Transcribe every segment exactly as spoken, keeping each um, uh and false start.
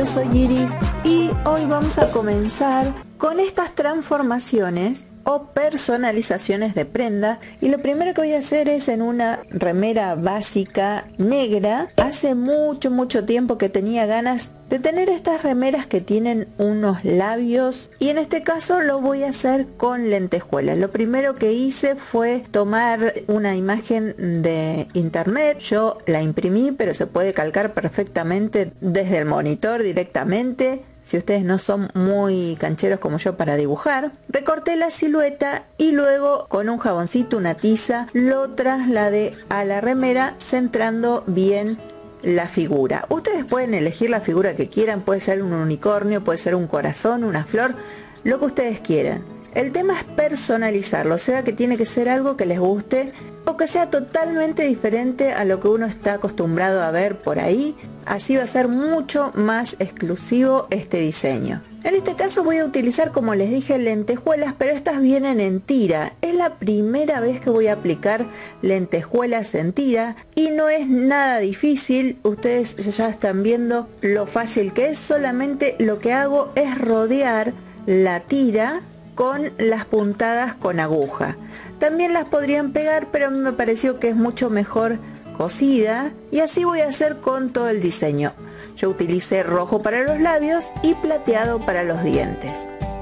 yo soy Iris y hoy vamos a comenzar con estas transformaciones o personalizaciones de prenda. Y lo primero que voy a hacer es en una remera básica negra. Hace mucho mucho tiempo que tenía ganas de tener estas remeras que tienen unos labios, y en este caso lo voy a hacer con lentejuelas. Lo primero que hice fue tomar una imagen de internet, yo la imprimí, pero se puede calcar perfectamente desde el monitor directamente si ustedes no son muy cancheros como yo para dibujar. Recorté la silueta y luego con un jaboncito, una tiza, lo trasladé a la remera centrando bien la figura. Ustedes pueden elegir la figura que quieran, puede ser un unicornio, puede ser un corazón, una flor, lo que ustedes quieran. El tema es personalizarlo, o sea que tiene que ser algo que les guste o que sea totalmente diferente a lo que uno está acostumbrado a ver por ahí. Así va a ser mucho más exclusivo este diseño. En este caso voy a utilizar, como les dije, lentejuelas, pero estas vienen en tira. Es la primera vez que voy a aplicar lentejuelas en tira y no es nada difícil. Ustedes ya están viendo lo fácil que es. Solamente lo que hago es rodear la tira con las puntadas con aguja. También las podrían pegar, pero a mí me pareció que es mucho mejor cosida, y así voy a hacer con todo el diseño. Yo utilicé rojo para los labios y plateado para los dientes.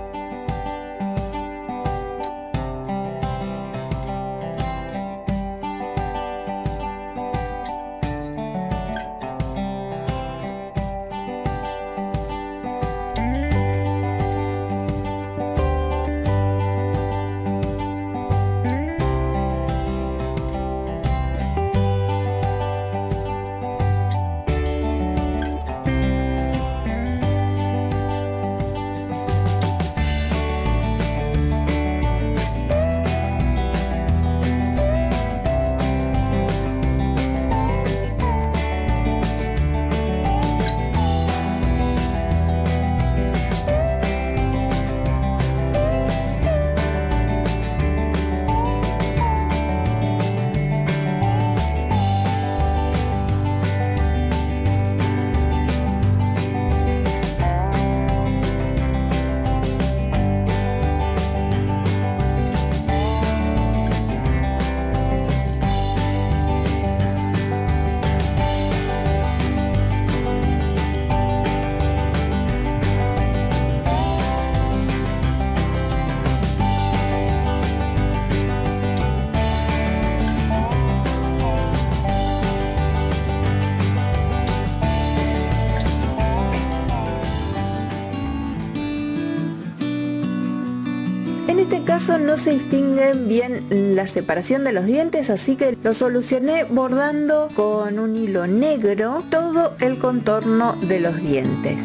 En este caso no se distinguen bien la separación de los dientes, así que lo solucioné bordando con un hilo negro todo el contorno de los dientes.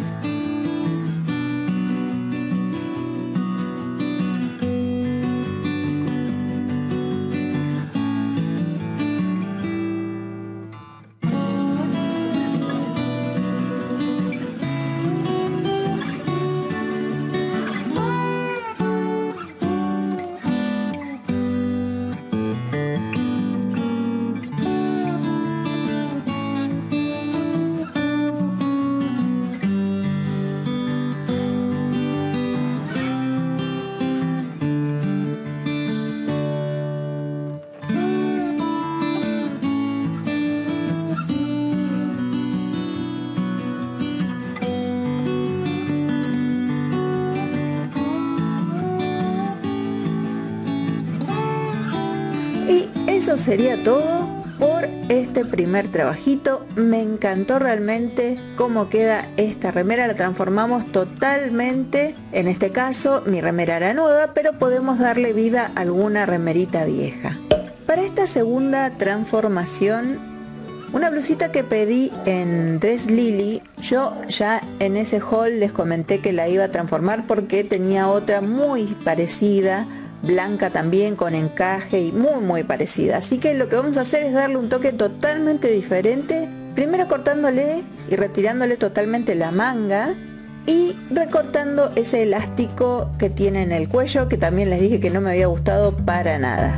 Y eso sería todo por este primer trabajito. Me encantó realmente cómo queda esta remera. La transformamos totalmente. En este caso mi remera era nueva, pero podemos darle vida a alguna remerita vieja. Para esta segunda transformación, una blusita que pedí en Dress Lily, yo ya en ese haul les comenté que la iba a transformar porque tenía otra muy parecida, blanca también, con encaje y muy muy parecida. Así que lo que vamos a hacer es darle un toque totalmente diferente, primero cortándole y retirándole totalmente la manga y recortando ese elástico que tiene en el cuello, que también les dije que no me había gustado para nada.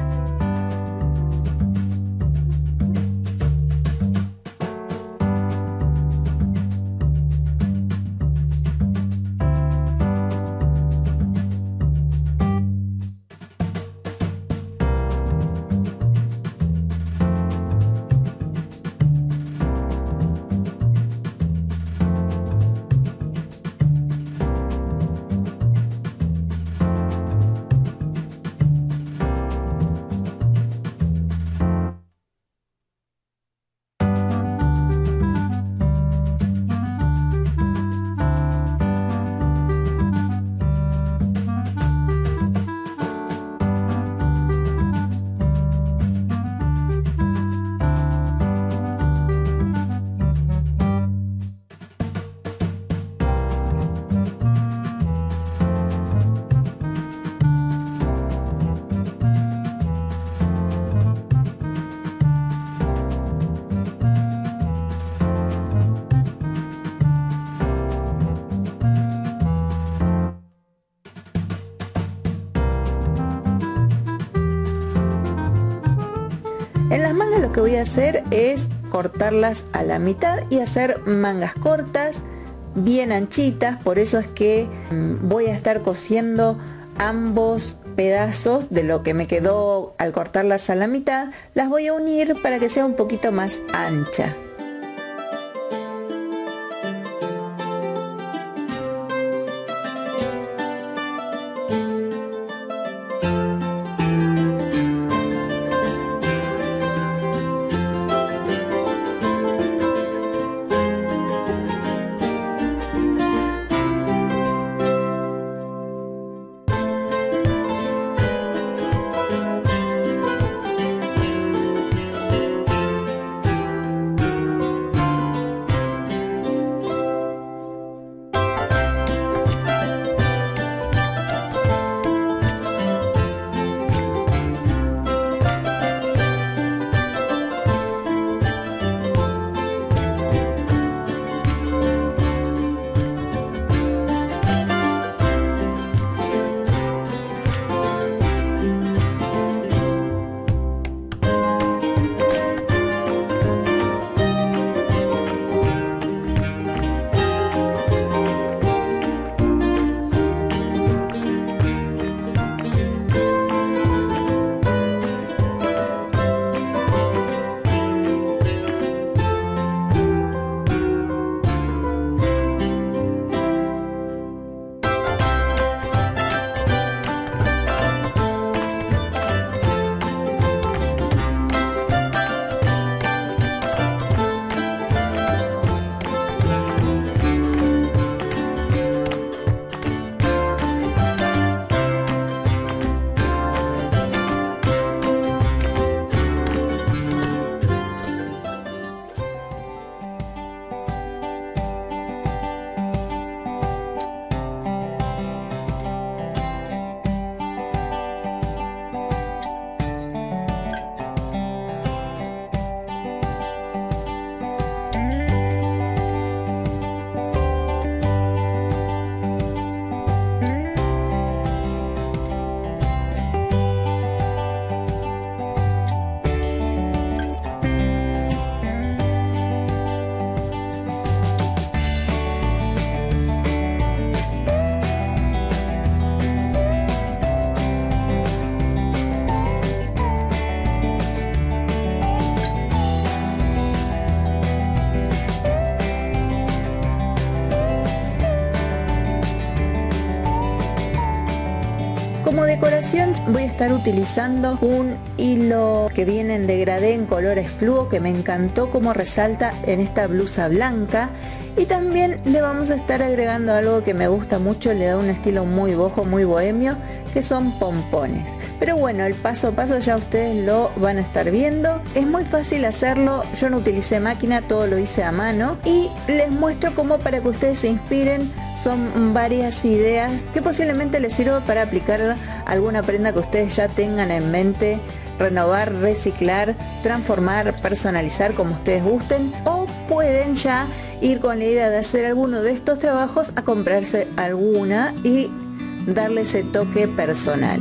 En las mangas lo que voy a hacer es cortarlas a la mitad y hacer mangas cortas, bien anchitas. Por eso es que voy a estar cosiendo ambos pedazos de lo que me quedó al cortarlas a la mitad. Las voy a unir para que sea un poquito más ancha. Como decoración voy a estar utilizando un hilo que viene en degradé en colores fluo, que me encantó cómo resalta en esta blusa blanca. Y también le vamos a estar agregando algo que me gusta mucho, le da un estilo muy boho, muy bohemio, que son pompones. Pero bueno, el paso a paso ya ustedes lo van a estar viendo. Es muy fácil hacerlo, yo no utilicé máquina, todo lo hice a mano. Y les muestro cómo para que ustedes se inspiren. Son varias ideas que posiblemente les sirva para aplicar alguna prenda que ustedes ya tengan en mente, renovar, reciclar, transformar, personalizar como ustedes gusten, o pueden ya ir con la idea de hacer alguno de estos trabajos a comprarse alguna y darle ese toque personal.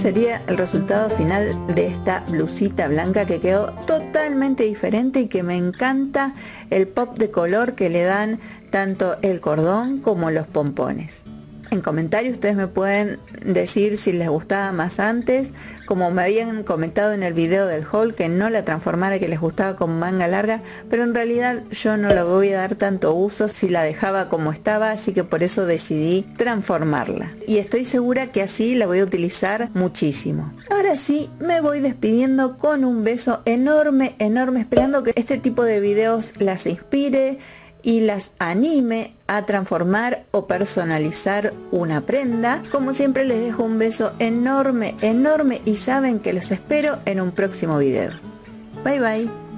sería el resultado final de esta blusita blanca que quedó totalmente diferente y que me encanta el pop de color que le dan tanto el cordón como los pompones. En comentarios ustedes me pueden decir si les gustaba más antes, como me habían comentado en el video del haul que no la transformara, que les gustaba con manga larga, pero en realidad yo no le voy a dar tanto uso si la dejaba como estaba, así que por eso decidí transformarla. Y estoy segura que así la voy a utilizar muchísimo. Ahora sí, me voy despidiendo con un beso enorme, enorme, esperando que este tipo de videos las inspire y las anime a transformar o personalizar una prenda. Como siempre les dejo un beso enorme, enorme y saben que les espero en un próximo video. Bye bye.